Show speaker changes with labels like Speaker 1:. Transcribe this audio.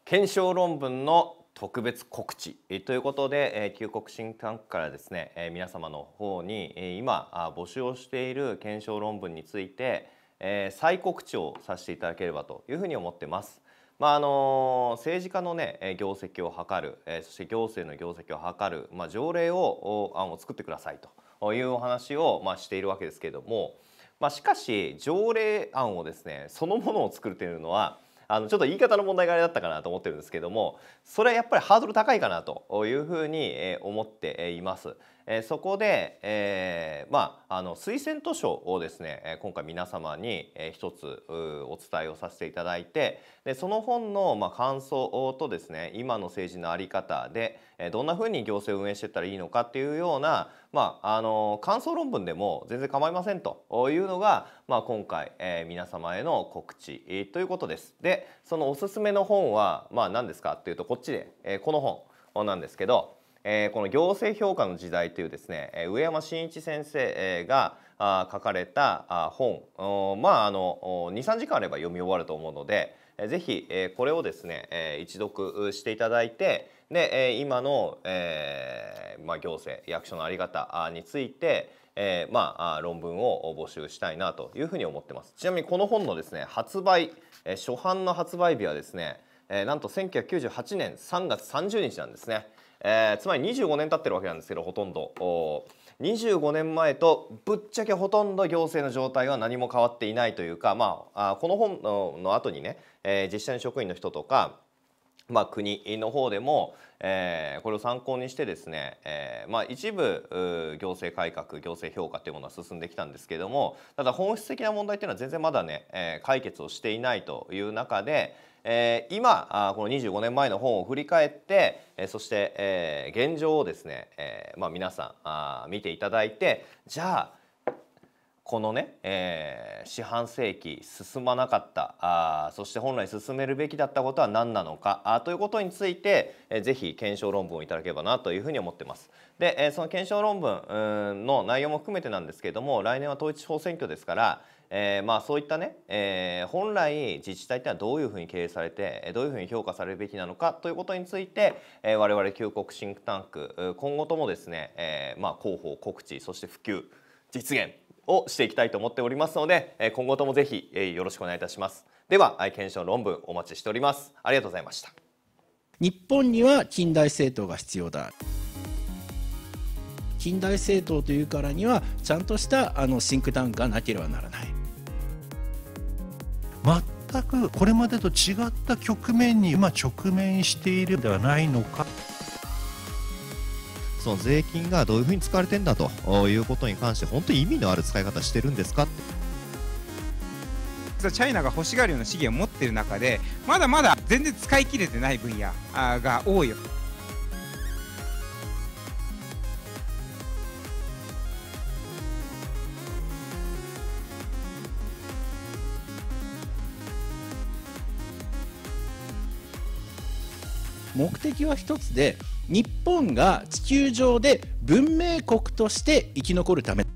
Speaker 1: 検証論文の特別告知ということで、旧国シンクタンクからですね、皆様の方に今募集をしている検証論文について再告知をさせていただければというふうに思ってます。政治家のね業績を図る、そして行政の業績を図る、条例を案を作ってくださいというお話をしているわけですけれども、しかし条例案をですねそのものを作るというのはちょっと言い方の問題があれだったかなと思ってるんですけども、それはやっぱりハードル高いかなというふうに思っています。そこで、推薦図書をですね今回皆様に一つお伝えをさせていただいて、でその本の感想とですね今の政治の在り方でどんなふうに行政を運営していったらいいのかっていうような、感想論文でも全然構いませんというのが、今回皆様への告知ということです。でそのおすすめの本は何ですかっていうと、こっちでこの本なんですけど、この行政評価の時代というですね上山真一先生が書かれた本、23時間あれば読み終わると思うので、ぜひこれをですね一読していただいて、で今の行政役所の在り方について論文を募集したいなというふうに思ってます。ちなみにこの本のですね発売初版の発売日はですねなんと1998年3月30日なんですね。つまり25年経ってるわけなんですけど、ほとんど25年前とぶっちゃけほとんど行政の状態は何も変わっていないというか、この本の後にね実際の職員の人とか国の方でも、これを参考にしてですね、一部行政改革行政評価というものは進んできたんですけれども、ただ本質的な問題というのは全然まだね、解決をしていないという中で、今この25年前の本を振り返って、そして、現状をですね、皆さん見ていただいて、じゃあこのね、四半世紀進まなかったそして本来進めるべきだったことは何なのかということについて、ぜひ検証論文をいただければなというふうに思ってます。で、その検証論文の内容も含めてなんですけれども、来年は統一地方選挙ですから、そういったね、本来自治体ってのはどういうふうに経営されてどういうふうに評価されるべきなのかということについて、我々旧国シンクタンク今後ともですね、広報告知そして普及実現をしていきたいと思っておりますので、今後ともぜひよろしくお願いいたします。では検証論文お待ちしております。ありがとうございました。
Speaker 2: 日本には近代政党が必要だ。近代政党というからにはちゃんとしたシンクタンクがなければならない。
Speaker 3: 全くこれまでと違った局面に今直面しているのではないのか。
Speaker 4: その税金がどういうふうに使われてんだということに関して本当に意味のある使い方してるんですか。
Speaker 5: チャイナが欲しがるような資源を持っている中でまだまだ全然使い切れてない分野が多いよ。
Speaker 2: 目的は一つで、日本が地球上で文明国として生き残るため。